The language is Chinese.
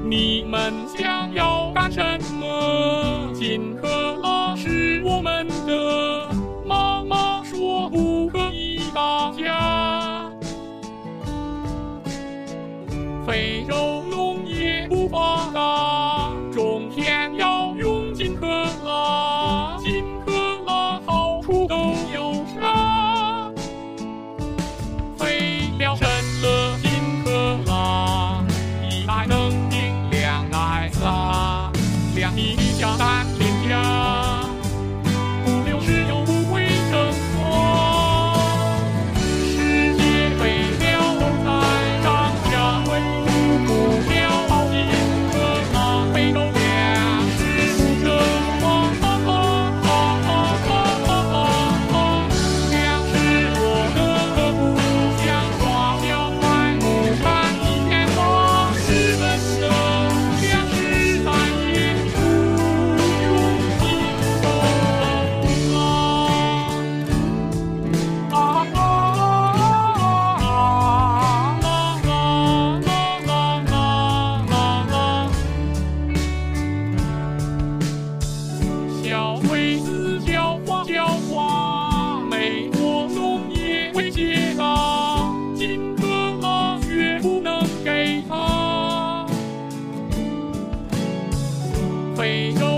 你们想要干什么？金可乐是我们的，妈妈说不可以打架。非洲农业不发达，种田要用金可乐，金可乐好处都有啥？肥料深了金可乐，一袋能顶2袋撒，2滴下3天加，5、6时又不会成活。世界肥料在涨价，为不了好金可乐，非洲粮食不成活。粮食多得不像花貂买木炭1天多，10分的粮食再也不用进口小鬼子狡猾，美国农业威胁他，金可乐绝不能给他。非洲